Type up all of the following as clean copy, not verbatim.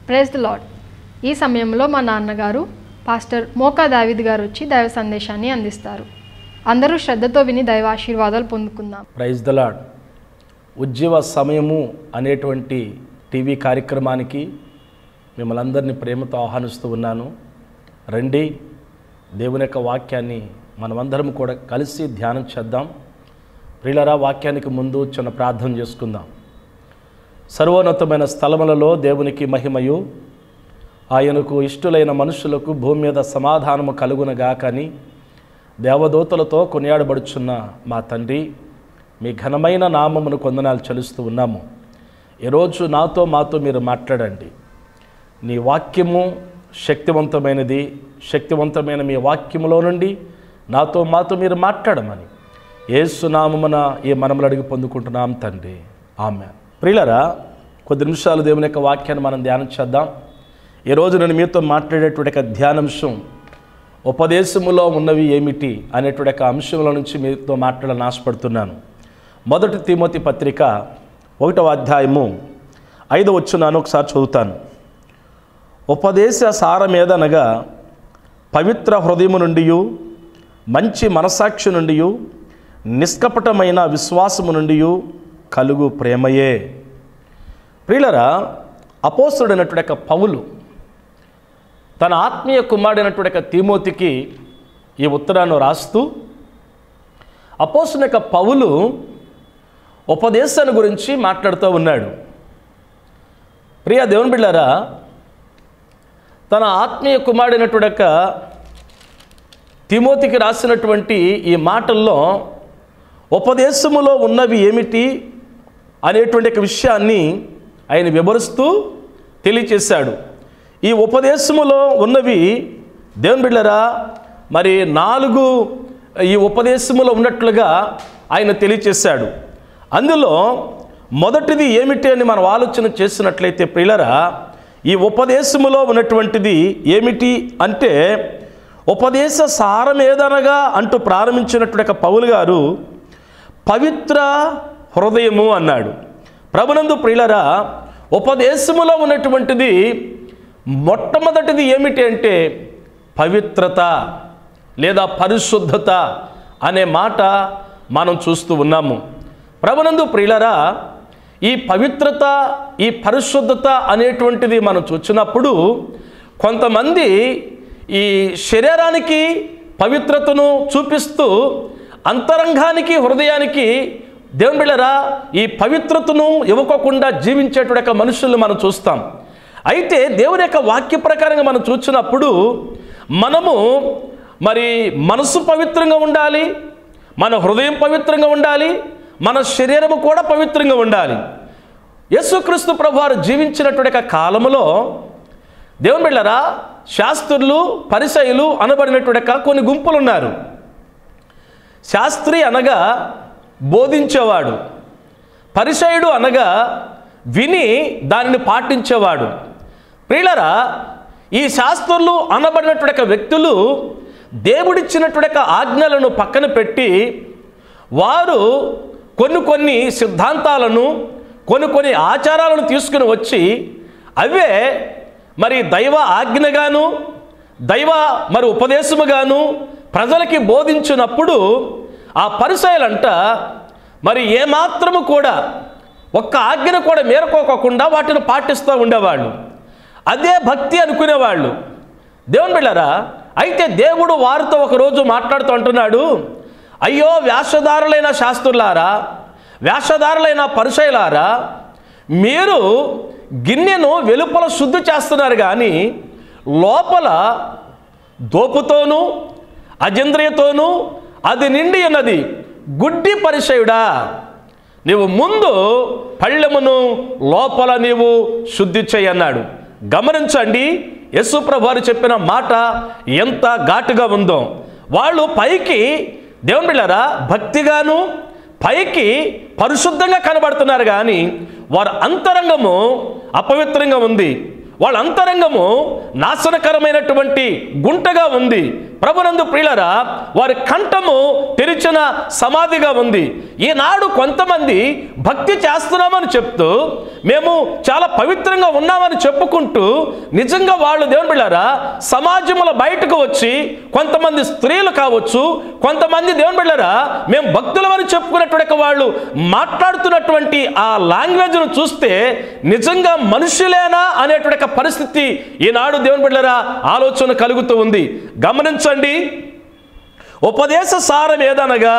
Praise the lord. ఈ సమయంలో మా నాన్నగారు పాస్టర్ మోకా దావీద్ గారు వచ్చి దైవ సందేశాన్ని అందిస్తారు. అందరూ శ్రద్ధతో విని దైవ ఆశీర్వాదాలు పొందుకుందాం. Praise the lord. ఉజ్జీవ సమయము అనేటువంటి టీవీ కార్యక్రమానికి మిమ్మల్ని అందరినీ ప్రేమతో ఆహ్వానిస్తూ ఉన్నాను. రండి, దేవుని యొక్క వాక్యాన్ని మనమందరం కూడా కలిసి ధ్యానం చేద్దాం. ప్రియులారా, వాక్యానికి ముందు చిన్న ప్రార్థన చేసుకుందాం. సర్వోన్నతమైన స్థలములలో దేవునికి మహిమయు, ఆయనకు ఇష్టలైన మనుషులకు భూమి మీద సమాధానము కలుగునగాకని దేవదూతలతో కొనియాడబడుచున్న మా తండ్రి, మీ ఘనమైన నామమును కొందనాలు చెల్లిస్తూ ఉన్నాము. ఈరోజు మాతో మీరు మాట్లాడండి. నీ వాక్యము శక్తివంతమైనది. శక్తివంతమైన మీ వాక్యములో నుండి మాతో మీరు మాట్లాడమని యేసు నామమున ఈ మనములు అడిగి పొందుకుంటున్నాం తండ్రి, ఆమేన్. ప్రియులారా, కొద్ది నిమిషాలు దేవుని యొక్క వాక్యాన్ని మనం ధ్యానం చేద్దాం. ఈరోజు నేను మీతో మాట్లాడేటువంటి ధ్యానాంశం ఉపదేశములో ఉన్నవి ఏమిటి అనేటువంటి అంశంలో నుంచి మీతో మాట్లాడాలని ఆశపడుతున్నాను. 1 తిమోతి పత్రిక 1వ అధ్యాయము 5వ వచనాన్ని ఒకసారి చదువుతాను. ఉపదేశ సారమేదనగా పవిత్ర హృదయము నుండి, మంచి మనసాక్షి నుండి, నిష్కపటమైన విశ్వాసము నుండి కలుగు ప్రేమయే. ప్రియులారా, అపోస్తలుడైనటువంటి పౌలు తన ఆత్మీయ కుమారుడైనటువంటి తిమోతికి ఈ ఉత్తరాన్ని రాస్తూ, అపోస్తలుడైన పౌలు ఉపదేశాన్ని గురించి మాట్లాడుతూ ఉన్నాడు. ప్రియ దేవుని బిడ్డలారా, తన ఆత్మీయ కుమారుడైనటువంటి తిమోతికి రాసినటువంటి ఈ మాటల్లో ఉపదేశములో ఉన్నవి ఏమిటి అనేటువంటి విషయాన్ని ఆయన వివరిస్తూ తెలియచేశాడు. ఈ ఉపదేశములో ఉన్నవి దేవుని బిడ్డలారా మరి 4 ఈ ఉపదేశములో ఉన్నట్లుగా ఆయన తెలియచేశాడు. అందులో మొదటిది ఏమిటి అని మనం ఆలోచన చేసినట్లయితే ప్రియులారా, ఈ ఉపదేశములో ఉన్నటువంటిది ఏమిటి అంటే ఉపదేశ సారమేదనగా అంటూ ప్రారంభించినటువంటి పౌలు గారు పవిత్ర హృదయము అన్నాడు. ప్రభునందు ప్రియులారా, ఉపదేశములో ఉన్నటువంటిది మొట్టమొదటిది ఏమిటి అంటే పవిత్రత లేదా పరిశుద్ధత అనే మాట మనం చూస్తూ ఉన్నాము. ప్రభునందు ప్రియులారా, ఈ పవిత్రత, ఈ పరిశుద్ధత అనేటువంటిది మనం చూసినప్పుడు కొంతమంది ఈ శరీరానికి పవిత్రతను చూపిస్తూ అంతరంగానికి, హృదయానికి దేవుని బిడ్డలారా ఈ పవిత్రతను ఇవ్వకుండా జీవించేటువంటి మనుషులను మనం చూస్తాం. అయితే దేవుని యొక్క వాక్య ప్రకారంగా మనం చూసినప్పుడు మనము మరి మనసు పవిత్రంగా ఉండాలి, మన హృదయం పవిత్రంగా ఉండాలి, మన శరీరము కూడా పవిత్రంగా ఉండాలి. యేసుక్రీస్తు ప్రభువారు జీవించినటువంటి కాలములో దేవుని బిడ్డలారా శాస్త్రులు, పరిసయ్యులు అనబడినటువంటి కొన్ని గుంపులు ఉన్నారు. శాస్త్రి అనగా బోధించేవాడు, పరిసయ్యుడు అనగా విని దానిని పాటించేవాడు. ప్రియులారా, ఈ శాస్త్రులు అనబడినటువంటి వ్యక్తులు దేవుడిచ్చినటువంటి ఆజ్ఞలను పక్కన పెట్టి వారు కొన్ని సిద్ధాంతాలను, కొన్ని ఆచారాలను తీసుకుని వచ్చి అవే మరి దైవ ఆజ్ఞగాను, దైవ మరి ఉపదేశముగాను ప్రజలకి బోధించినప్పుడు ఆ పరిసయ్యులంట మరి ఏమాత్రము కూడా ఒక్క ఆజ్ఞను కూడా మేరకోకుండా వాటిని పాటిస్తూ ఉండేవాళ్ళు. అదే భక్తి అనుకునేవాళ్ళు. దేవుని బిడ్డలారా, అయితే దేవుడు వారితో ఒకరోజు మాట్లాడుతూ అంటున్నాడు, అయ్యో వేషధారులైన శాస్త్రులారా, వేషధారులైన పరిసయ్యులారా, మీరు గిన్నెను వెలుపల శుద్ధి చేస్తున్నారు కానీ లోపల దోపుతోనూ అజేంద్రియతోనూ అది నిండి ఉన్నది. గుడ్డి పరిసయ్యుడా, నీవు ముందు పళ్ళెమును లోపల నీవు శుద్ధి చేయన్నాడు. గమనించండి, యేసు ప్రభువారు చెప్పిన మాట ఎంత ఘాటుగా ఉందో. వాళ్ళు పైకి దేవుని బిడ్డలారా భక్తిగాను, పైకి పరిశుద్ధంగా కనబడుతున్నారు కానీ వారి అంతరంగము అపవిత్రంగా ఉంది. వాళ్ళ అంతరంగము నాశనకరమైనటువంటి గుంటగా ఉంది, ప్రభునందు ప్రియులారా, వారి కంఠము తెరిచిన సమాధిగా ఉంది. ఈనాడు కొంతమంది భక్తి చేస్తున్నామని చెప్తూ, మేము చాలా పవిత్రంగా ఉన్నామని చెప్పుకుంటూ, నిజంగా వాళ్ళు దేవుని బిడ్డలారా సమాజంలో బయటకు వచ్చి కొంతమంది స్త్రీలు కావచ్చు, కొంతమంది దేవుని బిడ్డలారా మేము భక్తులమని చెప్పుకున్నటువంటి వాళ్ళు మాట్లాడుతున్నటువంటి ఆ లాంగ్వేజ్ను చూస్తే నిజంగా మనుషులేనా అనేటువంటి పరిస్థితి ఈనాడు దేవుని బిడ్డలారా ఆలోచన కలుగుతూ ఉంది. గమనించండి, ఉపదేశ సారం ఏదనగా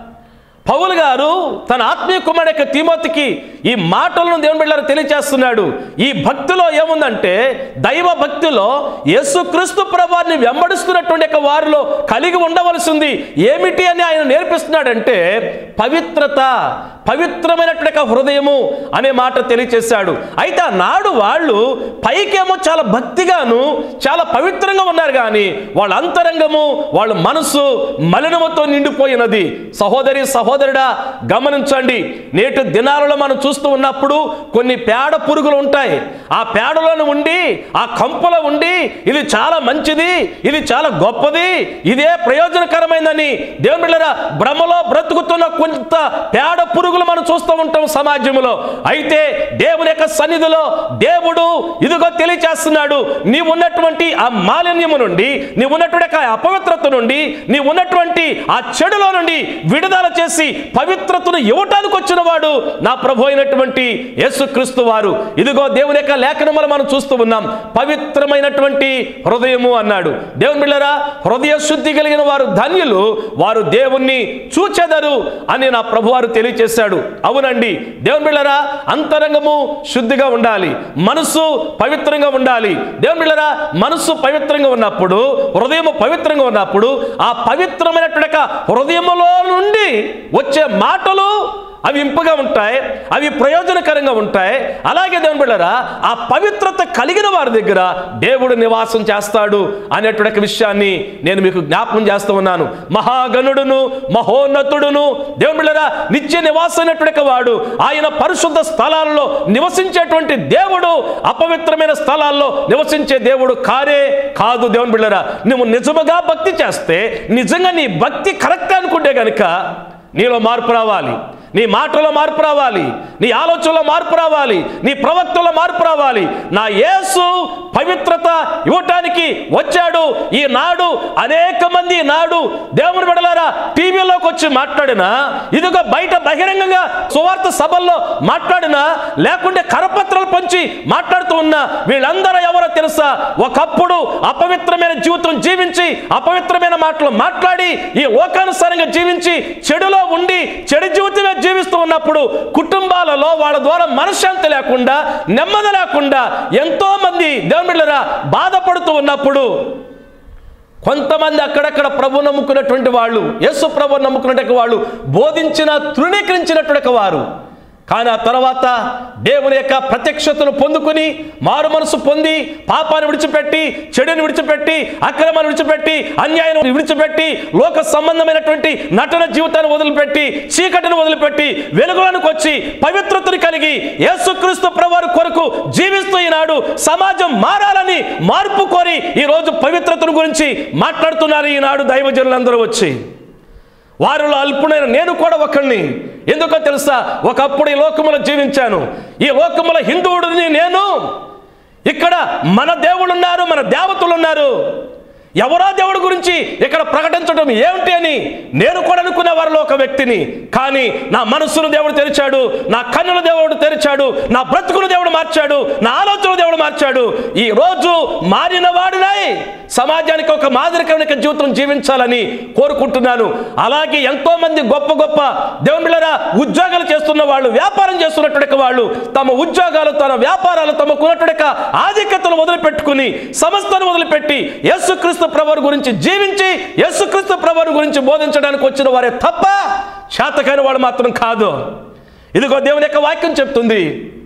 పౌలు గారు తన ఆత్మీయ కుమారుడు యొక్క తిమోతికి ఈ మాటలను దేవుని బిడ్డలారా తెలియజేస్తున్నాడు. ఈ భక్తిలో ఏముందంటే, దైవ భక్తిలో యేసుక్రీస్తు ప్రభువుని వెంబడిస్తున్నటువంటి వారిలో కలిగి ఉండవలసింది ఏమిటి అని ఆయన నేర్పిస్తున్నాడంటే పవిత్రత, పవిత్రమైనటువంటి హృదయము అనే మాట తెలియచేశాడు. అయితే ఆనాడు వాళ్ళు పైకేమో చాలా భక్తిగాను చాలా పవిత్రంగా ఉన్నారు, కానీ వాళ్ళ అంతరంగము వాళ్ళ మనసు మలినముతో నిండిపోయినది. సహోదరి సహోదరుడా గమనించండి, నేటి దినాలలో మనం చూస్తూ ఉన్నప్పుడు కొన్ని పేడ పురుగులు ఉంటాయి. ఆ పేడలోనే ఉండి ఆ కంపలో ఉండి ఇది చాలా మంచిది, ఇది చాలా గొప్పది, ఇదే ప్రయోజనకరమైనదని దేవుని బిడ్డలారా భ్రమలో బ్రతుకుతున్న కొంత పేడ పురుగులు మనం చూస్తూ ఉంటాం సమాజంలో. అయితే దేవుని యొక్క సన్నిధిలో దేవుడు ఇదిగో తెలియచేస్తున్నాడు, నీవు ఉన్నటువంటి ఆ మాలిన్యము నుండి, నీవు ఉన్నటువంటి ఆ అపవిత్రత నుండి, నీవు ఉన్నటువంటి ఆ చెడులో నుండి విడుదల చేసి పవిత్రతను ఇవ్వటానికి వచ్చిన వాడు నా ప్రభు అయినటువంటి యేసుక్రీస్తు వారు. ఇదిగో దేవుని యొక్క లేఖనములు మనం చూస్తూ ఉన్నాం, పవిత్రమైనటువంటి హృదయము అన్నాడు. దేవుని బిడ్డలారా హృదయ శుద్ధి కలిగిన వారు ధన్యులు, వారు దేవుణ్ణి చూచెదరు అని నా ప్రభు వారు తెలియచేశాడు. అవునండి, దేవుని బిడ్డలారా అంతరంగము శుద్ధిగా ఉండాలి, మనసు పవిత్రంగా ఉండాలి. దేవుని బిడ్డలారా మనసు పవిత్రంగా ఉన్నప్పుడు, హృదయము పవిత్రంగా ఉన్నప్పుడు ఆ పవిత్రమైనటువంటి హృదయములో నుండి వచ్చే మాటలు అవి ఇంపుగా ఉంటాయి, అవి ప్రయోజనకరంగా ఉంటాయి. అలాగే దేవుని బిడ్డలారా ఆ పవిత్రత కలిగిన వారి దగ్గర దేవుడు నివాసం చేస్తాడు అనేటువంటి విషయాన్ని నేను మీకు జ్ఞాపకం చేస్తూ ఉన్నాను. మహాగణుడును మహోన్నతుడును దేవుని బిడ్డలారా నిత్య నివాసమైనటువంటి వాడు, ఆయన పరిశుద్ధ స్థలాలలో నివసించేటువంటి దేవుడు అపవిత్రమైన స్థలాల్లో నివసించే దేవుడు కాదు. దేవుని బిడ్డలారా నువ్వు నిజముగా భక్తి చేస్తే, నిజంగా నీ భక్తి కరెక్ట్ అనుకుంటే కనుక నీలో మార్పు రావాలి, నీ మాటలో మార్పు రావాలి, నీ ఆలోచనలో మార్పు రావాలి, నీ ప్రవక్తలో మార్పు రావాలి. నా యేసు పవిత్రత ఇవ్వటానికి వచ్చాడు. ఈనాడు అనేక మంది నాడు దేవుని బిడ్డలారా టీవీలోకి వచ్చి మాట్లాడినా, ఇదిగో బయట బహిరంగంగా సువార్త సభల్లో మాట్లాడినా, లేకుంటే కరపత్రాలు పంచి మాట్లాడుతూ ఉన్నా, వీళ్ళందరూ ఎవరో తెలుసా? ఒకప్పుడు అపవిత్రమైన జీవితం జీవించి అపవిత్రమైన మాటలు మాట్లాడి ఈ లోకానుసారంగా జీవించి చెడులో ఉండి చెడు జీవితమే జీవిస్తూ ఉన్నప్పుడు కుటుంబాలలో వాళ్ళ ద్వారా మనశ్శాంతి లేకుండా, నెమ్మది లేకుండా ఎంతో మంది దేవుని బిడ్డలారా బాధపడుతూ ఉన్నప్పుడు కొంతమంది అక్కడక్కడ ప్రభు నమ్ముకున్నటువంటి వాళ్ళు, యేసు ప్రభు నమ్ముకున్నటువంటి వాళ్ళు బోధించిన తృణీకరించినటువంటి వారు, కానీ ఆ తర్వాత దేవుని యొక్క ప్రత్యక్షతను పొందుకుని మారు మనసు పొంది పాపాన్ని విడిచిపెట్టి, చెడుని విడిచిపెట్టి, అక్రమాన్ని విడిచిపెట్టి, అన్యాయాన్ని విడిచిపెట్టి, లోక సంబంధమైనటువంటి నటన జీవితాన్ని వదిలిపెట్టి, చీకటిని వదిలిపెట్టి వెలుగులోనికి వచ్చి పవిత్రతను కలిగి యేసుక్రీస్తు ప్రభువారి కొరకు జీవిస్తూ ఈనాడు సమాజం మారాలని మార్పు కోరి ఈరోజు పవిత్రతను గురించి మాట్లాడుతున్నారు ఈనాడు దైవజనులందరూ వచ్చి. వారిలో అల్పుడైన నేను కూడా ఒకడిని. ఎందుకో తెలుసా? ఒకప్పుడు ఈ లోకములో జీవించాను, ఈ లోకములో హిందువుడిని నేను. ఇక్కడ మన దేవుళ్ళు ఉన్నారు, మన దేవతలు ఉన్నారు. ఎవరో దేవుడి గురించి ఇక్కడ ప్రకటించడం ఏమిటి అని నేను కూడా అనుకునే వారిలో ఒక వ్యక్తిని. కానీ నా మనస్సును దేవుడు తెరిచాడు, నా కన్నుల దేవుడు తెరిచాడు, నా బ్రతుకును దేవుడు మార్చాడు, నా ఆలోచనలు దేవుడు మార్చాడు. ఈ రోజు మారిన వాడినై సమాజానికి ఒక మాదిరికరమైన జీవితం జీవించాలని కోరుకుంటున్నాను. అలాగే ఎంతో మంది గొప్ప గొప్ప దేవుని బిడ్డలారా ఉద్యోగాలు చేస్తున్న వాళ్ళు, వ్యాపారం చేస్తున్నటువంటి వాళ్ళు తమ ఉద్యోగాలు, తమ వ్యాపారాలు, తమకున్నటువంటి ఆధిక్యతను వదిలిపెట్టుకుని, సమస్తాన్ని వదిలిపెట్టి యేసుక్రీస్తు ప్రభువు గురించి జీవించి యేసుక్రీస్తు ప్రభువు గురించి బోధించడానికి వచ్చిన వారే తప్ప శాతకైన వాడు మాత్రం కాదు. ఇదిగో దేవుని యొక్క వాక్యం చెప్తుంది,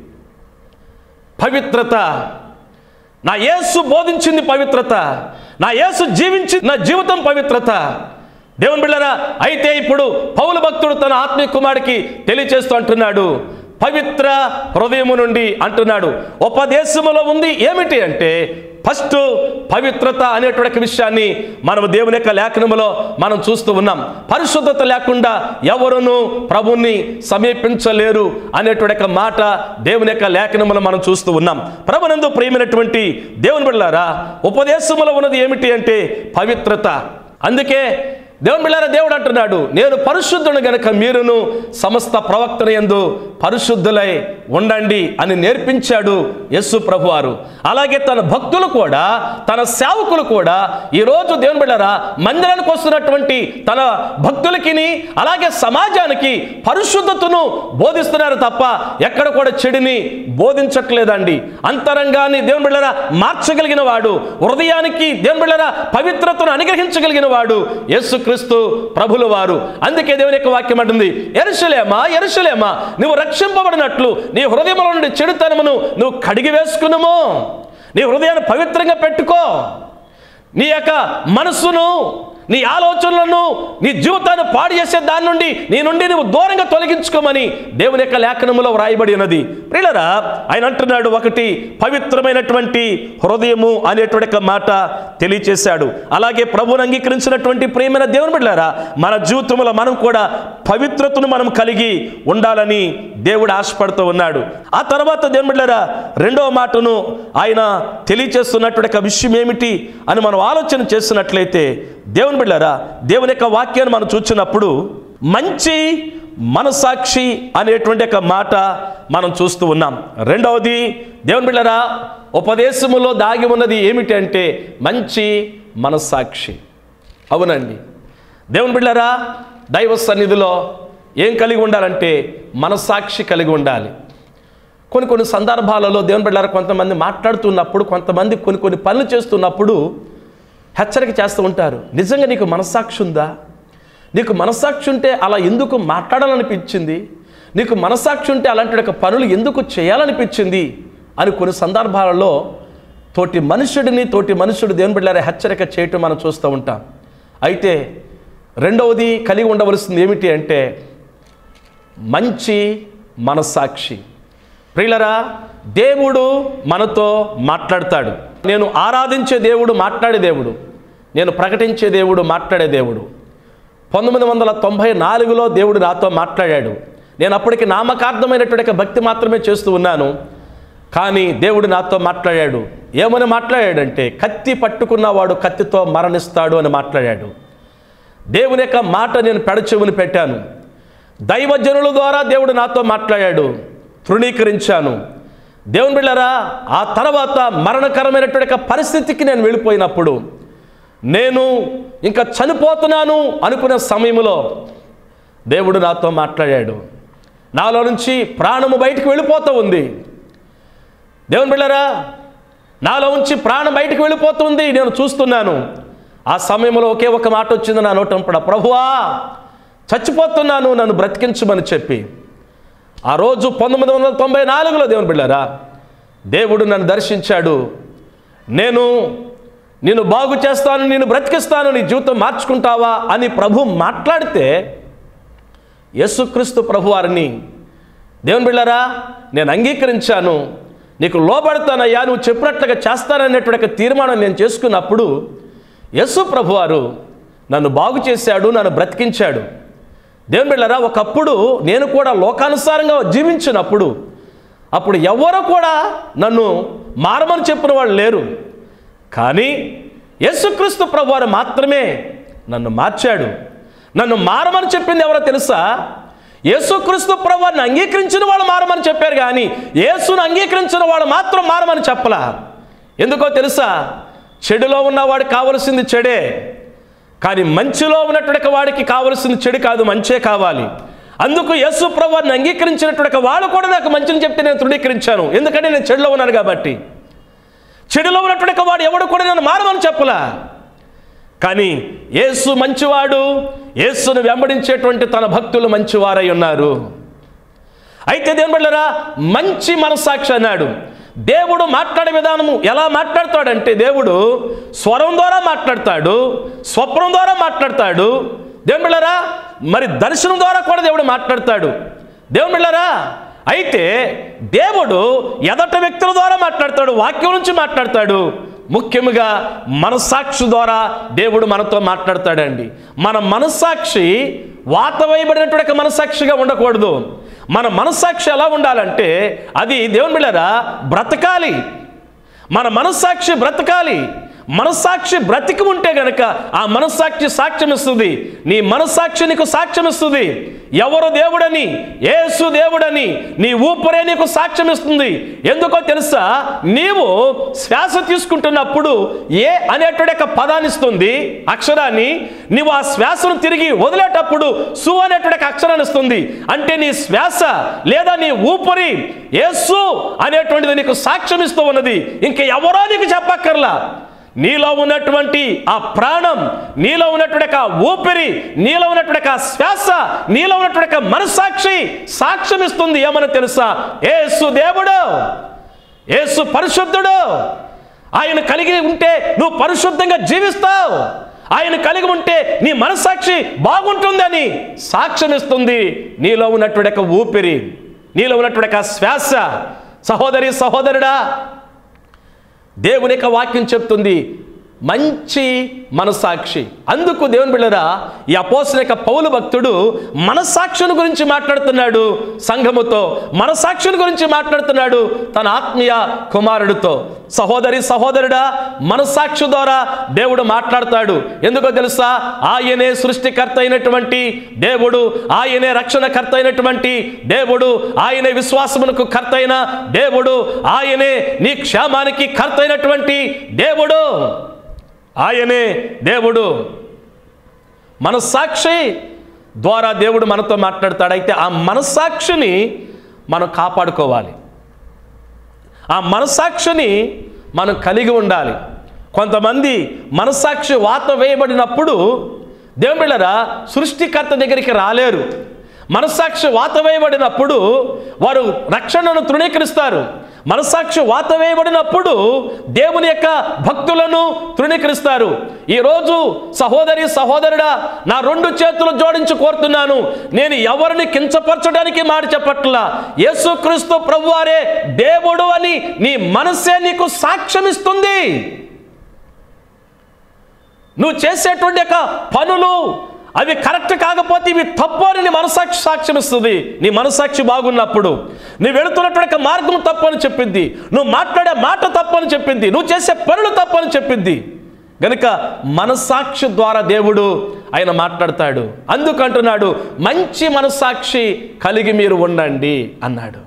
పవిత్రత. నా యేసు బోధించింది పవిత్రత, నా యేసు జీవించి నా జీవితం పవిత్రత. దేవుని బిడ్డలారా అయితే ఇప్పుడు పౌలు భక్తుడు తన ఆత్మీయ కుమారుడికి తెలియచేస్తూ అంటున్నాడు, పవిత్ర హృదయము నుండి అంటున్నాడు. ఉపదేశములో ఉంది ఏమిటి అంటే ఫస్ట్ పవిత్రత అనేటువంటి విషయాన్ని మనం దేవుని యొక్క లేఖనములో మనం చూస్తూ ఉన్నాం. పరిశుద్ధత లేకుండా ఎవరును ప్రభుని సమీపించలేరు అనేటువంటి మాట దేవుని యొక్క లేఖనములో మనం చూస్తూ ఉన్నాం. ప్రభునందు ప్రియమైనటువంటి దేవుని బిడ్డలారా, ఉపదేశములో ఉన్నది ఏమిటి అంటే పవిత్రత. అందుకే దేవుని బిడ్డలారా, దేవుడు అంటున్నాడు, నేను పరిశుద్ధుడు గనుక మీరును సమస్త ప్రవక్తల యందు పరిశుద్ధులై ఉండండి అని నేర్పించాడు యేసు ప్రభువారు. అలాగే తన భక్తులు కూడా, తన సేవకులు కూడా ఈరోజు దేవుని బిడ్డలారా మందిరానికి వస్తున్నటువంటి తన భక్తులకి అలాగే సమాజానికి పరిశుద్ధతను బోధిస్తున్నారు తప్ప ఎక్కడ కూడా చెడుని బోధించట్లేదండి. అంతరంగాన్ని దేవుని బిడ్డలారా మార్చగలిగిన వాడు, హృదయానికి దేవుని బిడ్డలారా పవిత్రతను అనుగ్రహించగలిగిన వాడు యేసుక్రీస్తు ప్రభుల వారు. అందుకే దేవుని యొక్క వాక్యం అంటుంది, యెరూషలేమా యెరూషలేమా, నువ్వు రక్షింపబడినట్లు నీ హృదయంలో నుండి చెడుతనమును నువ్వు కడిగి వేసుకునుము. నీ హృదయాన్ని పవిత్రంగా పెట్టుకో. నీ యొక్క మనస్సును, నీ ఆలోచనలను, నీ జీవితాన్ని పాడు చేసే దాని నుండి నీ నుండి నువ్వు దూరంగా తొలగించుకోమని దేవుని యొక్క లేఖనములో వ్రాయబడి ఉన్నది. ప్రియులారా, ఆయన అంటున్నాడు, ఒకటి పవిత్రమైనటువంటి హృదయము అనేటువంటి మాట తెలియచేశాడు. అలాగే ప్రభువును అంగీకరించినటువంటి ప్రియమైన దేవుని బిడ్డలారా, మన జీవితంలో మనం కూడా పవిత్రతను మనం కలిగి ఉండాలని దేవుడు ఆశపడుతూ ఉన్నాడు. ఆ తర్వాత దేవుని బిడ్డలారా రెండవ మాటను ఆయన తెలియచేస్తున్నటువంటి విషయం ఏమిటి అని మనం ఆలోచన చేస్తున్నట్లయితే, దేవుని బిడ్డలారా దేవుని యొక్క వాక్యాన్ని మనం చూసినప్పుడు మంచి మనసాక్షి అనేటువంటి ఒక మాట మనం చూస్తూ ఉన్నాం. రెండవది దేవుని బిడ్డలారా ఉపదేశములో దాగి ఉన్నది ఏమిటి అంటే మంచి మనసాక్షి. అవునండి, దేవుని బిడ్డలారా దైవ సన్నిధిలో ఏం కలిగి ఉండాలంటే మనసాక్షి కలిగి ఉండాలి. కొన్ని సందర్భాలలో దేవుని బిడ్డలారా కొంతమంది మాట్లాడుతున్నప్పుడు, కొంతమంది కొన్ని పనులు చేస్తున్నప్పుడు హెచ్చరిక చేస్తూ ఉంటారు. నిజంగా నీకు మనస్సాక్షి ఉందా? నీకు మనస్సాక్షి ఉంటే అలా ఎందుకు మాట్లాడాలనిపించింది? నీకు మనస్సాక్షి ఉంటే అలాంటి ఒక పనులు ఎందుకు చేయాలనిపించింది అని కొన్ని సందర్భాలలో తోటి మనుషుడు దేవుని బిడ్డలారా హెచ్చరిక చేయటం మనం చూస్తూ ఉంటాం. అయితే రెండవది కలిగి ఉండవలసింది ఏమిటి అంటే మంచి మనస్సాక్షి. ప్రియులారా, దేవుడు మనతో మాట్లాడతాడు. నేను ఆరాధించే దేవుడు మాట్లాడే దేవుడు, నేను ప్రకటించే దేవుడు మాట్లాడే దేవుడు. 1994లో దేవుడు నాతో మాట్లాడాడు. నేను అప్పటికి నామకార్థమైనటువంటి భక్తి మాత్రమే చేస్తూ ఉన్నాను. కానీ దేవుడు నాతో మాట్లాడాడు. ఏమని మాట్లాడాడంటే, కత్తి పట్టుకున్నవాడు కత్తితో మరణిస్తాడు అని మాట్లాడాడు. దేవుని యొక్క మాట నేను పెడచెవుని పెట్టాను. దైవజనుల ద్వారా దేవుడు నాతో మాట్లాడాడు, తృణీకరించాను. దేవుని బిడ్డలారా ఆ తర్వాత మరణకరమైనటువంటి పరిస్థితికి నేను వెళ్ళిపోయినప్పుడు, నేను ఇంకా చనిపోతున్నాను అనుకునే సమయంలో దేవుడు నాతో మాట్లాడాడు. నాలో నుంచి ప్రాణము బయటికి వెళ్ళిపోతూ ఉంది. దేవుని బిడ్డలారా నాలో నుంచి ప్రాణం బయటికి వెళ్ళిపోతుంది, నేను చూస్తున్నాను. ఆ సమయంలో ఒకే ఒక మాట వచ్చింది నా నోటంపడ, ప్రభువా చచ్చిపోతున్నాను, నన్ను బ్రతికించమని చెప్పి. ఆ రోజు 1994లో దేవుని బిడ్డలారా దేవుడు నన్ను దర్శించాడు. నిన్ను బాగు చేస్తాను, నిన్ను బ్రతికిస్తాను, నీ జీవితం మార్చుకుంటావా అని ప్రభు మాట్లాడితే, యేసుక్రీస్తు ప్రభువారిని దేవుని బిడ్డలారా నేను అంగీకరించాను, నీకు లోబడతానయ్యా, నువ్వు చెప్పినట్లుగా చేస్తాననేటువంటి తీర్మానం నేను చేసుకున్నప్పుడు యేసు ప్రభువారు నన్ను బాగు చేశాడు, నన్ను బ్రతికించాడు. దేవుని బిడ్డలారా ఒకప్పుడు నేను కూడా లోకానుసారంగా జీవించినప్పుడు అప్పుడు ఎవరు కూడా నన్ను మారమని చెప్పిన వాళ్ళు లేరు. కానీ యేసుక్రీస్తు ప్రభువారు మాత్రమే నన్ను మార్చాడు. నన్ను మారమని చెప్పింది ఎవరో తెలుసా? యేసుక్రీస్తు ప్రభువారిని అంగీకరించిన వాళ్ళు మారమని చెప్పారు, కానీ యేసును అంగీకరించిన వాళ్ళు మాత్రం మారమని చెప్పలా. ఎందుకో తెలుసా? చెడులో ఉన్నవాడికి కావలసింది చెడే, కానీ మంచిలో ఉన్నటువంటి వాడికి కావలసింది చెడు కాదు, మంచే కావాలి. అందుకు యేసు ప్రభువుని అంగీకరించినటువంటి వాళ్ళు కూడా నాకు మంచిని చెప్తే నేను తృణీకరించాను. ఎందుకంటే నేను చెడులో ఉన్నాను కాబట్టి. చెడులో ఉన్నటువంటి వాడు ఎవడు కూడా నేను మారమని చెప్పలా. కానీ యేసు మంచివాడు, యేసును వెంబడించేటువంటి తన భక్తులు మంచివారై ఉన్నారు. అయితే దేవుని బిడ్డలారా మంచి మనస్సాక్షి అన్నాడు. దేవుడు మాట్లాడే విధానము ఎలా మాట్లాడతాడంటే, దేవుడు స్వరం ద్వారా మాట్లాడతాడు, స్వప్నం ద్వారా మాట్లాడతాడు. దేవుని బిడ్డలారా మరి దర్శనం ద్వారా కూడా దేవుడు మాట్లాడతాడు. దేవుని బిడ్డలారా అయితే దేవుడు ఎదట వ్యక్తుల ద్వారా మాట్లాడతాడు, వాక్యం నుంచి మాట్లాడతాడు. ముఖ్యంగా మనస్సాక్షి ద్వారా దేవుడు మనతో మాట్లాడతాడండి. మన మనస్సాక్షి వాతవేయబడినటువంటి మనస్సాక్షిగా ఉండకూడదు. మన మనస్సాక్షి ఎలా ఉండాలంటే అది దేవుని బిడ్డలారా బ్రతకాలి. మన మనస్సాక్షి బ్రతకాలి. మనస్సాక్షి బ్రతికి ఉంటే గనక ఆ మనస్సాక్షి సాక్ష్యం ఇస్తుంది. నీ మనస్సాక్షి నీకు సాక్ష్యం ఇస్తుంది. ఎవరు దేవుడని, యేసు దేవుడని నీ ఊపిరే నీకు సాక్ష్యం ఇస్తుంది. ఎందుకో తెలుసా? నీవు శ్వాస తీసుకుంటున్నప్పుడు ఏ అనేటువంటి పదాన్ని ఇస్తుంది, అక్షరాన్ని. నీవు ఆ శ్వాసను తిరిగి వదిలేటప్పుడు సు అనేటువంటి అక్షరాన్ని ఇస్తుంది. అంటే నీ శ్వాస లేదా నీ ఊపిరి యేసు అనేటువంటిది నీకు సాక్ష్యం ఇస్తూ ఉన్నది. ఇంక ఎవరో నీకు చెప్పక్కర్లా. నీలో ఉన్నటువంటి ఆ ప్రాణం, నీలో ఉన్నటువంటి ఆ ఊపిరి, నీలో ఉన్నటువంటి ఆ శ్వాస, నీలో ఉన్నటువంటి మనస్సాక్షి సాక్ష్యం ఇస్తుంది. ఏమని తెలుసా? యేసు దేవుడు, యేసు పరిశుద్ధుడు. ఆయన కలిగి ఉంటే నువ్వు పరిశుద్ధంగా జీవిస్తావు. ఆయన కలిగి ఉంటే నీ మనస్సాక్షి బాగుంటుందని సాక్ష్యం ఇస్తుంది. నీలో ఉన్నటువంటి ఊపిరి, నీలో ఉన్నటువంటి శ్వాస. సహోదరి సహోదరుడా, దేవుని యొక్క వాక్యం చెప్తుంది మంచి మనస్సాక్షి. అందుకు దేవుని బిడ్డలారా, ఈ అపోస్తలుడైన పౌలు భక్తుడు మనస్సాక్షిని గురించి మాట్లాడుతున్నాడు సంఘముతో. మనస్సాక్షిని గురించి మాట్లాడుతున్నాడు తన ఆత్మీయ కుమారుడితో. సహోదరి సహోదరుడా, మనస్సాక్షి ద్వారా దేవుడు మాట్లాడతాడు. ఎందుకో తెలుసా? ఆయనే సృష్టికర్త అయినటువంటి దేవుడు, ఆయనే రక్షణకర్త అయినటువంటి దేవుడు, ఆయనే విశ్వాసమునకు కర్త అయిన దేవుడు, ఆయనే నీ క్షేమానికి కర్త అయినటువంటి దేవుడు, ఆయనే దేవుడు. మనస్సాక్షి ద్వారా దేవుడు మనతో మాట్లాడతాడు. అయితే ఆ మనస్సాక్షిని మనం కాపాడుకోవాలి. ఆ మనస్సాక్షిని మనం కలిగి ఉండాలి. కొంతమంది మనస్సాక్షి వాత వేయబడినప్పుడు దేవుని బిడ్డలారా సృష్టికర్త దగ్గరికి రాలేరు. మనస్సాక్షి వాత వేయబడినప్పుడు వారు రక్షణను తృణీకరిస్తారు. మనస్సాక్షి వాత వేయబడినప్పుడు దేవుని యొక్క భక్తులను తృణీకరిస్తారు. ఈరోజు సహోదరి సహోదరుడా, నా రెండు చేతులు జోడించి కోరుతున్నాను. నేను ఎవరిని కించపరచడానికి మాట చెప్పట్లా. యేసుక్రీస్తు ప్రభువారే దేవుడు అని నీ మనస్సే నీకు సాక్ష్యం ఇస్తుంది. నువ్వు చేసేటువంటి యొక్క పనులు అవి కరెక్ట్ కాకపోతే ఇవి తప్పు అని నీ మనస్సాక్షి సాక్ష్యం ఇస్తుంది. నీ మనస్సాక్షి బాగున్నప్పుడు నువ్వు వెళుతున్నటువంటి మార్గం తప్పు అని చెప్పింది, నువ్వు మాట్లాడే మాట తప్పు అని చెప్పింది, నువ్వు చేసే పనులు తప్పు అని చెప్పింది. గనుక మనస్సాక్షి ద్వారా దేవుడు ఆయన మాట్లాడతాడు. అందుకంటున్నాడు మంచి మనస్సాక్షి కలిగి మీరు ఉండండి అన్నాడు.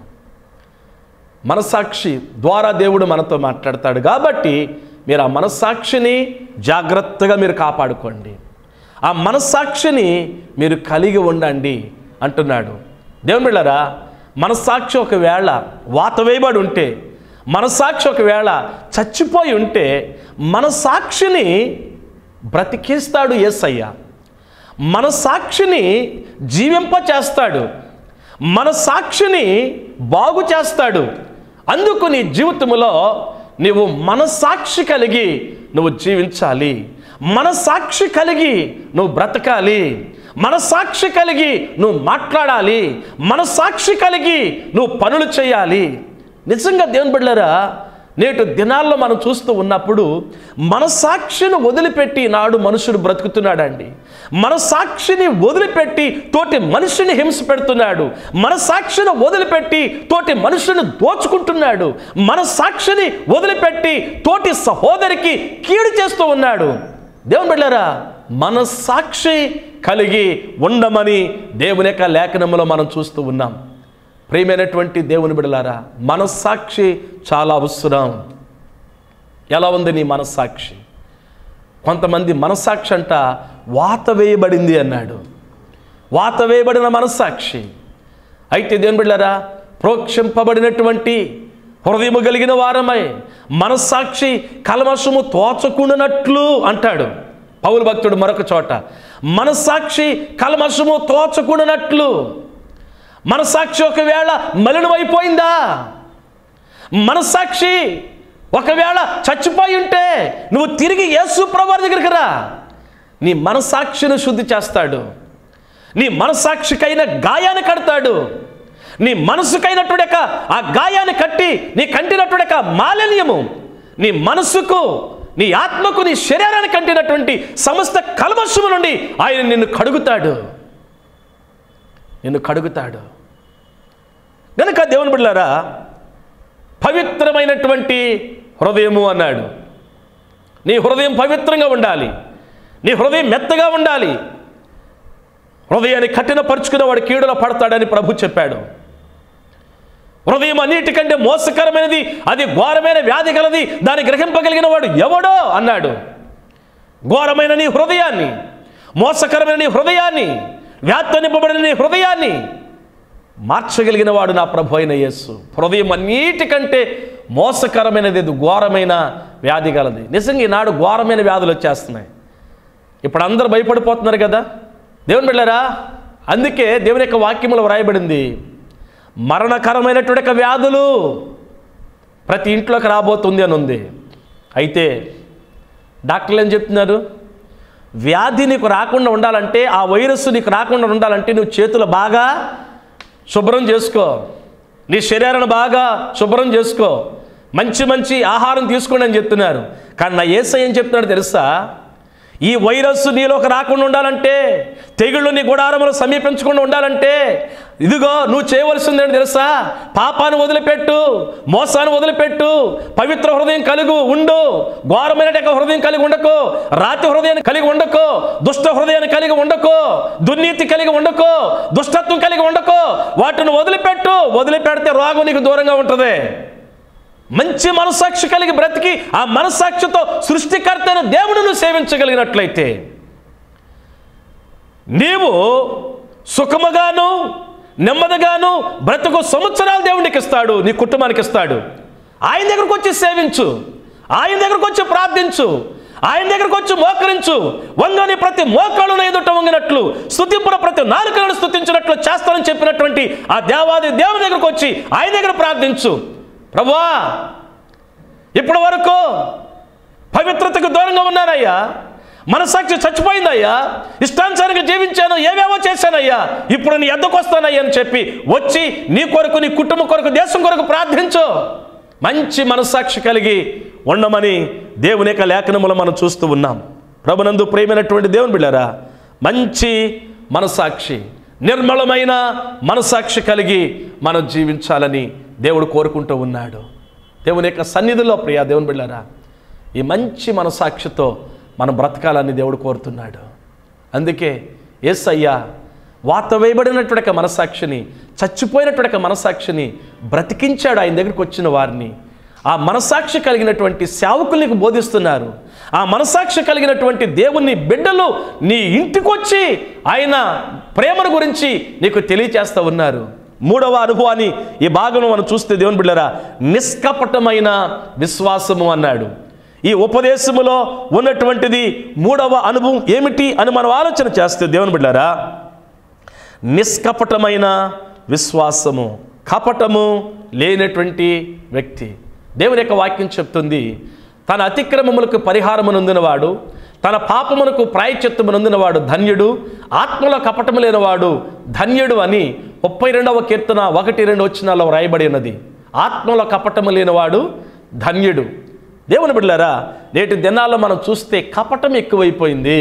మనస్సాక్షి ద్వారా దేవుడు మనతో మాట్లాడతాడు. కాబట్టి మీరు ఆ మనస్సాక్షిని జాగ్రత్తగా మీరు కాపాడుకోండి. ఆ మనస్సాక్షిని మీరు కలిగి ఉండండి అంటున్నాడు. దేవుని బిడ్డలారా, మనస్సాక్షి ఒకవేళ వాత వేయబడి ఉంటే, మనస్సాక్షి ఒకవేళ చచ్చిపోయి ఉంటే మనస్సాక్షిని బ్రతికిస్తాడు యేసయ్య. మనస్సాక్షిని జీవింపచేస్తాడు, మనస్సాక్షిని బాగు చేస్తాడు. అందుకు నీ జీవితంలో నువ్వు మనస్సాక్షి కలిగి నువ్వు జీవించాలి. మనస్సాక్షి కలిగి నువ్వు బ్రతకాలి. మనస్సాక్షి కలిగి నువ్వు మాట్లాడాలి. మనస్సాక్షి కలిగి నువ్వు పనులు చేయాలి. నిజంగా దేవుని బిడ్డలారా, నేటి దినాల్లో మనం చూస్తూ ఉన్నప్పుడు మనస్సాక్షిని వదిలిపెట్టి నాడు మనుషుడు బ్రతుకుతున్నాడండి. మనస్సాక్షిని వదిలిపెట్టి తోటి మనిషిని హింస పెడుతున్నాడు. మనస్సాక్షిని వదిలిపెట్టి తోటి మనుషుని దోచుకుంటున్నాడు. మనస్సాక్షిని వదిలిపెట్టి తోటి సహోదరికి కీడు చేస్తూ ఉన్నాడు. దేవుని బిడ్డలారా, మనస్సాక్షి కలిగి ఉండమని దేవుని యొక్క లేఖనంలో మనం చూస్తూ ఉన్నాం. ప్రియమైనటువంటి దేవుని బిడ్డలారా, మనస్సాక్షి చాలా అవసరం. ఎలా ఉంది నీ మనస్సాక్షి? కొంతమంది మనస్సాక్షి అంట వాత వేయబడింది అన్నాడు. వాత వేయబడిన మనస్సాక్షి. అయితే దేవుని బిడ్డలారా, ప్రోక్షింపబడినటువంటి హృదయము కలిగిన వారమై మనస్సాక్షి కల్మషము తోచకుండానట్లు అంటాడు పౌలు భక్తుడు మరొక చోట. మనస్సాక్షి కల్మషము తోచకుండానట్లు. మనస్సాక్షి ఒకవేళ మలినమైపోయిందా, మనస్సాక్షి ఒకవేళ చచ్చిపోయి ఉంటే నువ్వు తిరిగి యేసు ప్రభువారి దగ్గరికి రా. నీ మనస్సాక్షిని శుద్ధి చేస్తాడు. నీ మనస్సాక్షికైన గాయాన్ని కడతాడు. నీ మనసుకైనటువంటి ఆ గాయాన్ని కట్టి నీ కంటినటువంటి మాలిన్యము నీ మనసుకు నీ ఆత్మకు నీ శరీరానికి అంటినటువంటి సమస్త కల్మషము నుండి ఆయన నిన్ను కడుగుతాడు. కనుక దేవుని బిడ్డలారా, పవిత్రమైనటువంటి హృదయము అన్నాడు. నీ హృదయం పవిత్రంగా ఉండాలి, నీ హృదయం మెత్తగా ఉండాలి. హృదయాన్ని కఠినపరుచుకున్న వాడు కీడులో పడతాడని ప్రభు చెప్పాడు. హృదయం అన్నిటికంటే మోసకరమైనది, అది ఘోరమైన వ్యాధి కలది, దాన్ని గ్రహింపగలిగిన వాడు ఎవడో అన్నాడు. ఘోరమైన నీ హృదయాన్ని, మోసకరమైన నీ హృదయాన్ని, వ్యాధితో నింపబడిన నీ హృదయాన్ని మార్చగలిగిన వాడు నా ప్రభు అయిన యేసు. హృదయం అన్నిటికంటే మోసకరమైనది, ఘోరమైన వ్యాధి కలది. నిజంగా ఈనాడు ఘోరమైన వ్యాధులు వచ్చేస్తున్నాయి. ఇప్పుడు అందరూ భయపడిపోతున్నారు కదా దేవుని బిడ్డలారా. అందుకే దేవుని యొక్క వాక్యములో వ్రాయబడింది, మరణకరమైనటువంటి వ్యాధులు ప్రతి ఇంట్లోకి రాబోతుంది అని ఉంది. అయితే డాక్టర్లు ఏం చెప్తున్నారు? వ్యాధి నీకు రాకుండా ఉండాలంటే, ఆ వైరస్ నీకు రాకుండా ఉండాలంటే నువ్వు చేతులు బాగా శుభ్రం చేసుకో, నీ శరీరాన్ని బాగా శుభ్రం చేసుకో, మంచి మంచి ఆహారం తీసుకోండి అని చెప్తున్నారు. కానీ నా యేసయ్య ఏం చెప్తున్నాడు తెలుసా? ఈ వైరస్ నీలోకి రాకుండా ఉండాలంటే, తెగుళ్ళు నీ గుడారములు సమీపించకుండా ఉండాలంటే ఇదిగో నువ్వు చేయవలసింది ఏంటి తెలుసా? పాపాన్ని వదిలిపెట్టు, మోసాన్ని వదిలిపెట్టు, పవిత్ర హృదయం కలిగి ఉండు. ఘోరమైన హృదయం కలిగి ఉండకో, రాతి హృదయాన్ని కలిగి ఉండకో, దుష్ట హృదయాన్ని కలిగి ఉండకో, దుర్నీతి కలిగి ఉండకో, దుష్టత్వం కలిగి ఉండకో. వాటిని వదిలిపెడితే రోగం నీకు దూరంగా ఉంటుంది. మంచి మనస్సాక్షి కలిగి బ్రతికి ఆ మనస్సాక్షితో సృష్టికర్త అయిన దేవుడును సేవించగలిగినట్లయితే నీవు సుఖముగాను నెమ్మదిగాను బ్రతుకు సంవత్సరాలు దేవునికి ఇస్తాడు, నీ కుటుంబానికి ఇస్తాడు. ఆయన దగ్గరకు వచ్చి సేవించు, ఆయన దగ్గరకు వచ్చి ప్రార్థించు, ఆయన దగ్గరకు వచ్చి మోకరించు. వంగని ప్రతి మోకాళ్ళను ఎదుట వంగినట్లు, స్తుతింపున ప్రతి నాలుకలను స్తుతించినట్లు చేస్తానని చెప్పినటువంటి ఆ దేవాది దేవుని దగ్గరకు వచ్చి ఆయన దగ్గర ప్రార్థించు. ప్రభువా, ఇప్పటి వరకు పవిత్రతకు దూరంగా ఉన్నానయ్యా, మనసాక్షి చచ్చిపోయిందయ్యా, ఇష్టానుసారంగా జీవించాను, ఏవేవో చేశానయ్యా, ఇప్పుడు నీ ఎద్దకు వస్తానయ్యా అని చెప్పి వచ్చి నీ కొరకు, నీ కుటుంబం కొరకు, దేశం కొరకు ప్రార్థించు. మంచి మనస్సాక్షి కలిగి ఉండమని దేవుని యొక్క లేఖనములో మనం చూస్తూ ఉన్నాం. ప్రభునందు ప్రియమైనటువంటి దేవుని బిడ్డలారా, మంచి మనస్సాక్షి, నిర్మలమైన మనస్సాక్షి కలిగి మనం జీవించాలని దేవుడు కోరుకుంటూ ఉన్నాడు. దేవుని యొక్క సన్నిధిలో ప్రియ దేవుని బిడ్డలారా, ఈ మంచి మనస్సాక్షితో మనం బ్రతకాలని దేవుడు కోరుతున్నాడు. అందుకే యేసయ్య వాత వేయబడినటువంటి మనస్సాక్షిని, చచ్చిపోయినటువంటి మనస్సాక్షిని బ్రతికించాడు. ఆయన దగ్గరికి వచ్చిన వారిని, ఆ మనస్సాక్షి కలిగినటువంటి సేవకులకు బోధిస్తున్నారు. ఆ మనస్సాక్షి కలిగినటువంటి దేవుని బిడ్డలు నీ ఇంటికి వచ్చి ఆయన ప్రేమను గురించి నీకు తెలియచేస్తూ ఉన్నారు. మూడవ అనుభవాన్ని ఈ భాగంలో మనం చూస్తే దేవుని బిడ్డలారా, నిష్కపటమైన విశ్వాసము అన్నాడు. ఈ ఉపదేశములో ఉన్నటువంటిది మూడవ అనుభవం ఏమిటి అని మనం ఆలోచన చేస్తే దేవుని బిడ్డలారా, నిష్కపటమైన విశ్వాసము, కపటము లేనటువంటి వ్యక్తి. దేవుని యొక్క వాక్యం చెప్తుంది, తన అతిక్రమములకు పరిహారము నొందినవాడు, తన పాపమునకు ప్రాయశ్చిత్తము నొందినవాడు ధన్యుడు, ఆత్మలో కపటము లేనివాడు ధన్యుడు అని 32వ కీర్తన 1-2 వచనాల్లో వ్రాయబడి ఉన్నది. ఆత్మలో కపటము లేనివాడు ధన్యుడు. దేవుని బిడ్డలారా, నేటి దినాల్లో మనం చూస్తే కపటం ఎక్కువైపోయింది.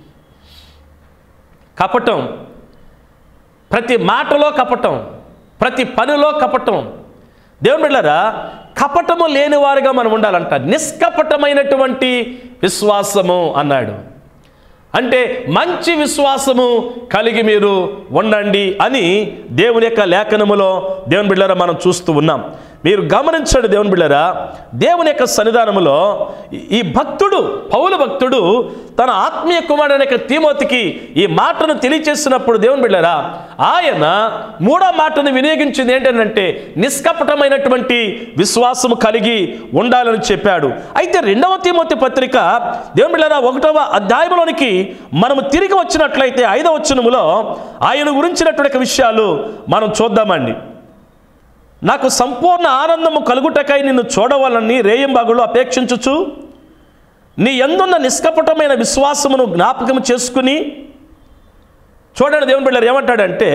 కపటం, ప్రతి మాటలో కపటం, ప్రతి పనిలో కపటం. దేవుని బిడ్డలారా, కపటము లేనివారుగా మనం ఉండాలంట. నిష్కపటమైనటువంటి విశ్వాసము అన్నాడు. అంటే మంచి విశ్వాసము కలిగి మీరు ఉండండి అని దేవుని యొక్క లేఖనములో దేవుని బిడ్డలారా మనం చూస్తూ ఉన్నాం. మీరు గమనించండి దేవుని బిడ్డలారా, దేవుని యొక్క సన్నిధానములో ఈ భక్తుడు, పౌలు భక్తుడు తన ఆత్మీయ కుమారుడైన తిమోతికి ఈ మాటను తెలియచేసినప్పుడు దేవుని బిడ్డలారా, ఆయన మూడో మాటను వినియోగించింది ఏంటంటే నిష్కపటమైనటువంటి విశ్వాసము కలిగి ఉండాలని చెప్పాడు. అయితే 2వ తిమోతి పత్రిక దేవుని బిడ్డలారా 1వ అధ్యాయంలోనికి మనము తిరిగి వచ్చినట్లయితే 5వ వచనములో ఆయన గురించినటువంటి విషయాలు మనం చూద్దామండి. నాకు సంపూర్ణ ఆనందము కలుగుటకై నిన్ను చూడవాలని రేయింబాగులు అపేక్షించుచు నీ యందున్న నిష్కపటమైన విశ్వాసమును జ్ఞాపకం చేసుకుని. చూడండి దేవుని బిడ్డలారా, ఏమంటాడంటే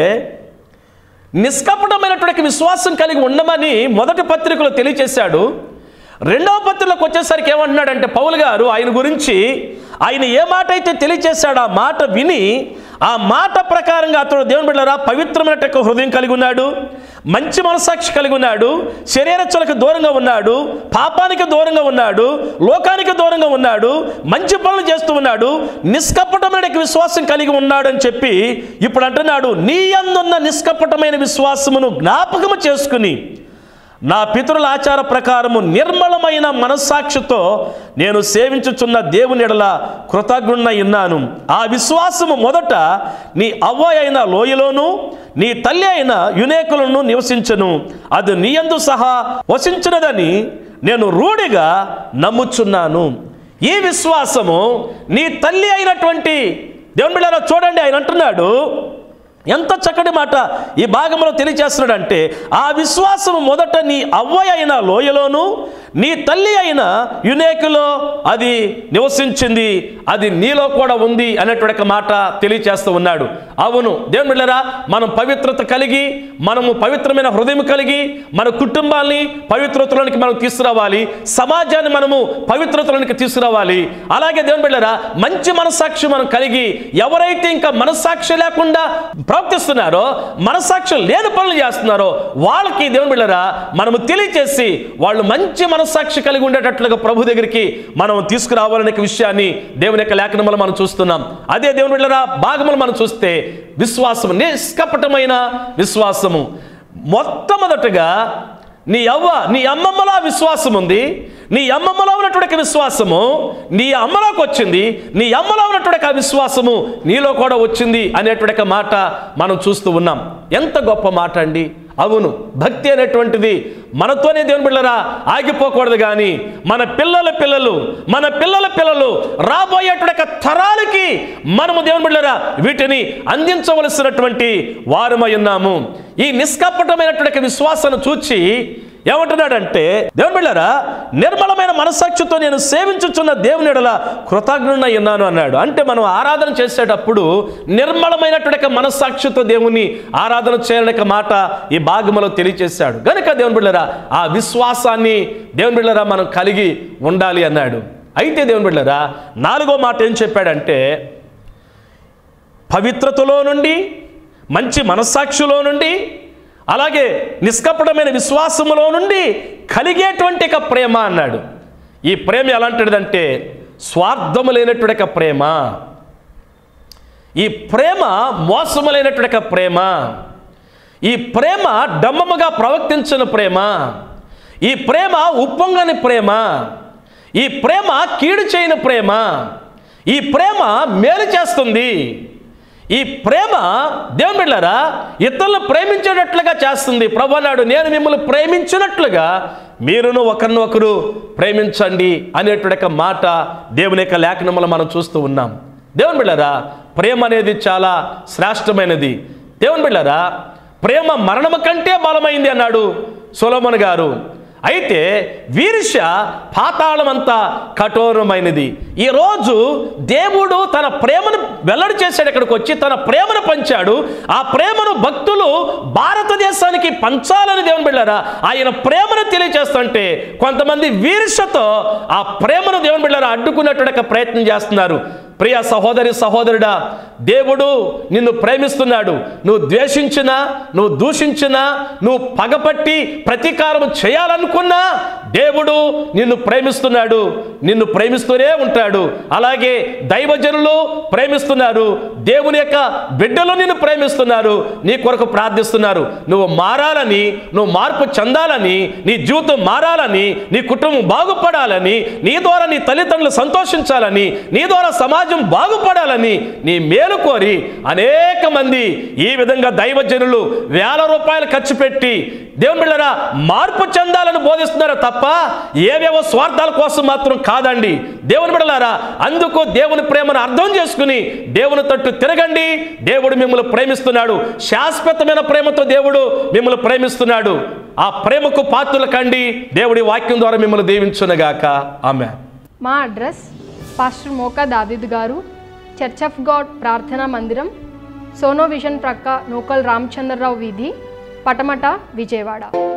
నిష్కపటమైనటువంటి విశ్వాసం కలిగి ఉండమని మొదటి పత్రికలో తెలియచేశాడు. రెండవ పత్రికలోకి వచ్చేసరికి ఏమంటున్నాడంటే పౌలు గారు ఆయన గురించి ఆయన ఏ మాట అయితే తెలియచేశాడో ఆ మాట విని ఆ మాట ప్రకారంగా అతడు దేవుని బిడ్డలారా పవిత్రమైన హృదయం కలిగి ఉన్నాడు, మంచి మనసాక్షి కలిగి ఉన్నాడు, శరీరచ్చలకు దూరంగా ఉన్నాడు, పాపానికి దూరంగా ఉన్నాడు, లోకానికి దూరంగా ఉన్నాడు, మంచి పనులు చేస్తూ ఉన్నాడు, నిష్కపటమైన విశ్వాసం కలిగి ఉన్నాడు అని చెప్పి ఇప్పుడు అంటున్నాడు, నీ యందున్న నిష్కపటమైన విశ్వాసమును జ్ఞాపకము చేసుకుని నా పితరుల ఆచార ప్రకారము నిర్మలమైన మనస్సాక్షితో నేను సేవించుచున్న దేవుని ఎడల కృతజ్ఞుడనై ఉన్నాను. ఆ విశ్వాసము మొదట నీ అవ్వ అయిన లోయలోను నీ తల్లి అయిన యునేకులను నివసించను, అది నీయందు సహా వసించినదని నేను రూఢిగా నమ్ముచున్నాను. ఈ విశ్వాసము నీ తల్లి అయినటువంటి దేవుని బిడ్డలారా చూడండి, ఆయన అంటున్నాడు ఎంత చక్కటి మాట ఈ భాగంలో తెలియజేస్తున్నాడంటే, ఆ విశ్వాసము మొదట నీ అవ్వ అయిన లోయలోను నీ తల్లి అయిన యునేకులో అది నివసించింది, అది నీలో కూడా ఉంది అనేటువంటి మాట తెలియజేస్తూ ఉన్నాడు. అవును దేవుని బిడ్డలారా, మనం పవిత్రత కలిగి, మనము పవిత్రమైన హృదయం కలిగి మన కుటుంబాన్ని పవిత్రతలోనికి మనం తీసుకురావాలి, సమాజాన్ని మనము పవిత్రతలోనికి తీసుకురావాలి. అలాగే దేవుని బిడ్డలారా, మంచి మనస్సాక్షి మనం కలిగి, ఎవరైతే ఇంకా మనస్సాక్షి లేకుండా ప్రవర్తిస్తున్నారో, మనస్సాక్షి లేని పనులు చేస్తున్నారో వాళ్ళకి దేవుని బిడ్డలారా మనము తెలియచేసి వాళ్ళు మంచి మనస్సాక్షి కలిగి ఉండేటట్లుగా ప్రభు దగ్గరికి మనం తీసుకురావాలనే విషయాన్ని దేవుని యొక్క లేఖనములో మనం చూస్తున్నాం. అదే దేవుని బిడ్డలారా భాగములు మనం చూస్తే విశ్వాసము, నిష్కపటమైన విశ్వాసము. మొట్టమొదటగా నీ అమ్మమ్మలో విశ్వాసం ఉంది, నీ అమ్మమ్మలో ఉన్నటువంటి విశ్వాసము నీ అమ్మలోకి వచ్చింది, నీ అమ్మలో ఉన్నటువంటి ఆ విశ్వాసము నీలో కూడా వచ్చింది అనేటువంటి మాట మనం చూస్తూ ఉన్నాం. ఎంత గొప్ప మాట అండి. అవును, భక్తి అనేటువంటిది మనతోనే దేవుని బిడ్డలారా ఆగిపోకూడదు, కానీ మన పిల్లల పిల్లలు రాబోయేటువంటి తరాలకి మనము దేవుని బిడ్డలారా వీటిని అందించవలసినటువంటి వారమై ఉన్నాము. ఈ నిష్కపటమైనటువంటి విశ్వాసాన్ని చూచి ఏమంటున్నాడంటే, దేవుని బిడ్డలారా నిర్మలమైన మనస్సాక్షితో నేను సేవించుచున్న దేవుని ఎడల కృతజ్ఞుడనై ఉన్నాను అన్నాడు. అంటే మనం ఆరాధన చేసేటప్పుడు నిర్మలమైనటువంటి మనస్సాక్షితో దేవుని ఆరాధన చేయాలనే మాట ఈ భాగంలో తెలియజేశాడు. కనుక దేవుని బిడ్డలారా ఆ విశ్వాసాన్ని దేవుని బిడ్డలారా మనం కలిగి ఉండాలి అన్నాడు. అయితే దేవుని బిడ్డలారా నాలుగో మాట ఏం చెప్పాడంటే, పవిత్రతలో నుండి, మంచి మనస్సాక్షిలో నుండి, అలాగే నిష్కపటమైన విశ్వాసములో నుండి కలిగేటువంటి ప్రేమ అన్నాడు. ఈ ప్రేమ ఎలాంటిదంటే స్వార్థము లేనటువంటి ప్రేమ, ఈ ప్రేమ మోసము లేనటువంటి ప్రేమ, ఈ ప్రేమ డమ్మముగా ప్రవర్తించిన ప్రేమ, ఈ ప్రేమ ఉప్పొంగని ప్రేమ, ఈ ప్రేమ కీడు చేయని ప్రేమ, ఈ ప్రేమ మేలు చేస్తుంది, ఈ ప్రేమ దేవుని బిడ్డలారా ఇతరులను ప్రేమించేటట్లుగా చేస్తుంది. ప్రభు అన్నాడు, నేను మిమ్మల్ని ప్రేమించినట్లుగా మీరును ఒకరినొకరు ప్రేమించండి అనేటువంటి మాట దేవుని యొక్క లేఖనములో మనం చూస్తూ ఉన్నాం. దేవుని బిడ్డలారా ప్రేమ అనేది చాలా శ్రేష్టమైనది. దేవుని బిడ్డలారా ప్రేమ మరణము కంటే బలమైంది అన్నాడు సొలొమోను గారు. అయితే వీర్ష్య పాతాళమంతా కఠోరమైనది. ఈరోజు దేవుడు తన ప్రేమను వెల్లడి చేశాడు, ఇక్కడికి వచ్చి తన ప్రేమను పంచాడు. ఆ ప్రేమను భక్తులు భారతదేశానికి పంచాలని దేవుని బిడ్డలారా ఆయన ప్రేమను తెలియజేస్తుంటే కొంతమంది వీర్ష్యతో ఆ ప్రేమను దేవుని బిడ్డలారా అడ్డుకున్నటువంటి ప్రయత్నం చేస్తున్నారు. ప్రియ సహోదరి సహోదరుడా, దేవుడు నిన్ను ప్రేమిస్తున్నాడు. నువ్వు ద్వేషించినా, నువ్వు దూషించినా, నువ్వు పగపట్టి ప్రతీకారం చేయాలనుకున్నా దేవుడు నిన్ను ప్రేమిస్తున్నాడు, నిన్ను ప్రేమిస్తూనే ఉంటాడు. అలాగే దైవజనులు ప్రేమిస్తున్నారు, దేవుని యొక్క బిడ్డలు నిన్ను ప్రేమిస్తున్నారు, నీ కొరకు ప్రార్థిస్తున్నారు. నువ్వు మారాలని, నువ్వు మార్పు చెందాలని, నీ జీవితం మారాలని, నీ కుటుంబం బాగుపడాలని, నీ ద్వారా నీ తల్లిదండ్రులు సంతోషించాలని, నీ ద్వారా సమాజం బాగుపడాలని నీ మేలు కోరి అనేక మంది ఈ విధంగా దైవజనులు వేల రూపాయలు ఖర్చు పెట్టి దేవుని బిడ్డలారా మార్పు చెందాలని బోధిస్తున్నారు తప్ప ఏవేవో స్వార్థాల కోసం మాత్రం కాదండి. దేవుని బిడ్డలారా అందుకు దేవుని ప్రేమను అర్థం చేసుకుని దేవుని తట్టు తిరగండి. దేవుడు మిమ్మల్ని ప్రేమిస్తున్నాడు, శాశ్వతమైన ప్రేమతో దేవుడు మిమ్మల్ని ప్రేమిస్తున్నాడు. ఆ ప్రేమకు పాత్రలు కండి. దేవుడి వాక్యం ద్వారా మిమ్మల్ని దీవించునుగాక. ఆమేన్. మా అడ్రస్ పాస్టర్ మోకా దావీదు గారు, చర్చ్ ఆఫ్ గాడ్ ప్రార్థనా మందిరం, సోనో విజన్ ప్రక్క నోకల్ రామచంద్రరావు వీధి, పటమట, విజయవాడ.